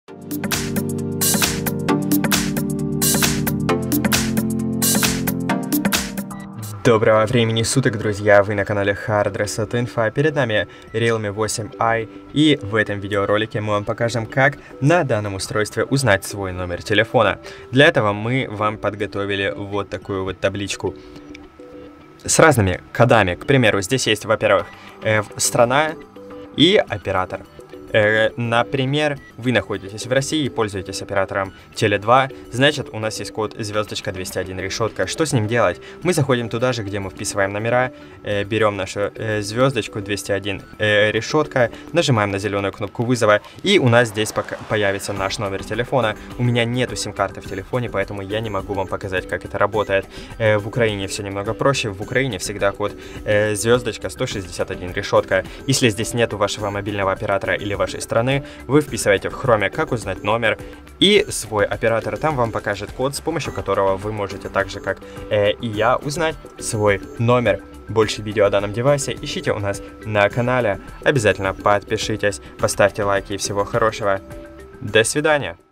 Доброго времени суток, друзья! Вы на канале Hard Reset Info. Перед нами Realme 8i, и в этом видеоролике мы вам покажем, как на данном устройстве узнать свой номер телефона. Для этого мы вам подготовили вот такую вот табличку с разными кодами. К примеру, здесь есть, во-первых, страна и оператор. Например, вы находитесь в России и пользуетесь оператором Теле2, значит, у нас есть код звездочка 201 решетка. Что с ним делать? Мы заходим туда же, где мы вписываем номера, берем нашу звездочку 201 решетка, нажимаем на зеленую кнопку вызова, и у нас здесь появится наш номер телефона. У меня нету сим-карты в телефоне, поэтому я не могу вам показать, как это работает. В Украине все немного проще. В Украине всегда код звездочка 161 решетка. Если здесь нету вашего мобильного оператора или вашей страны, вы вписываете в Chrome, как узнать номер, и свой оператор там вам покажет код, с помощью которого вы можете так же, как и я, узнать свой номер. Больше видео о данном девайсе ищите у нас на канале. Обязательно подпишитесь, поставьте лайки и всего хорошего. До свидания!